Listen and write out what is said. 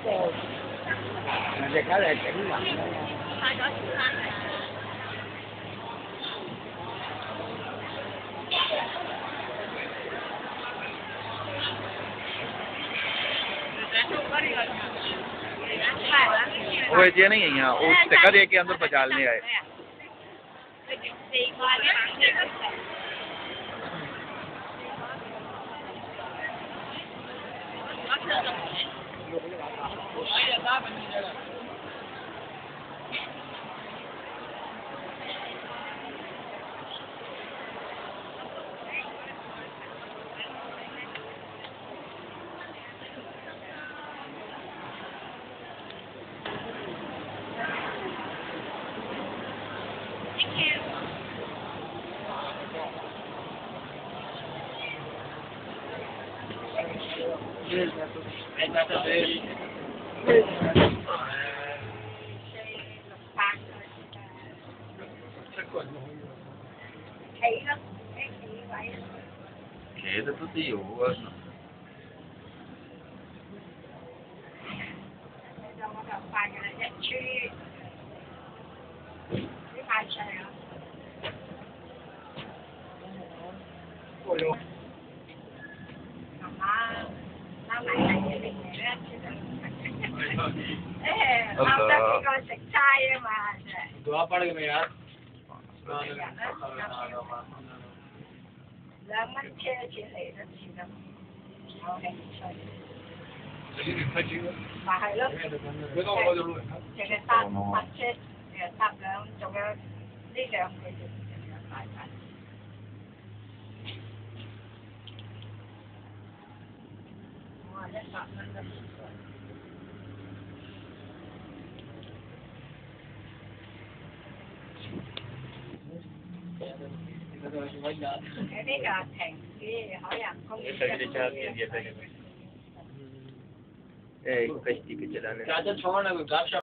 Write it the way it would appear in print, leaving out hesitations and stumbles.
隻狗嚟整暈啊 वो ये नहीं है यहाँ वो टिक्का दे के अंदर पचालने आए企得都得有啊。 啱得幾個食齋啊嘛，真係。 做下班未啊 2蚊車錢嚟得次咁，有興趣。咪係咯，淨係搭車，搭兩，仲有呢兩個月就大牌。我話100蚊都唔夠。喺呢個停止海洋公園。 एक कश्ती पे चलाने।